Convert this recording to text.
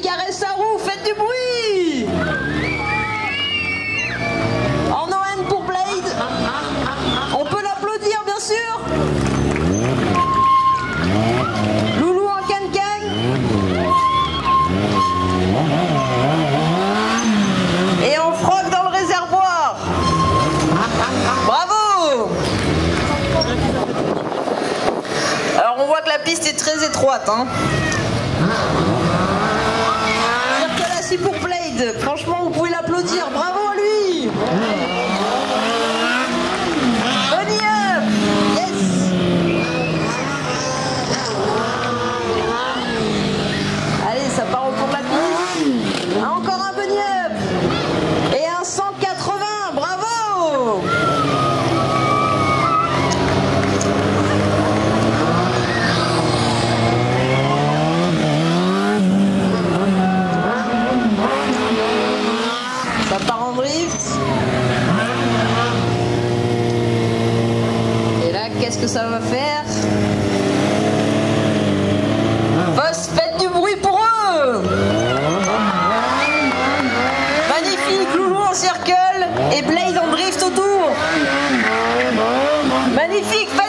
caresse sa roue, faites du bruit. En Noël pour Blade. On peut l'applaudir, bien sûr. Loulou en can-can. Et on frotte dans le réservoir. Bravo. Alors on voit que la piste est très étroite, hein. Circulassi pour Blade. Franchement, vous pouvez l'applaudir. Bravo à lui. Bunny up. Yes. Allez, ça part au fond de la piste. Encore un bunny up. Et un 180. Bravo. Ça part en drift. Et là, qu'est-ce que ça va faire? Boss, faites du bruit pour eux. Magnifique, Loulou en circle et Blade en drift autour. Magnifique,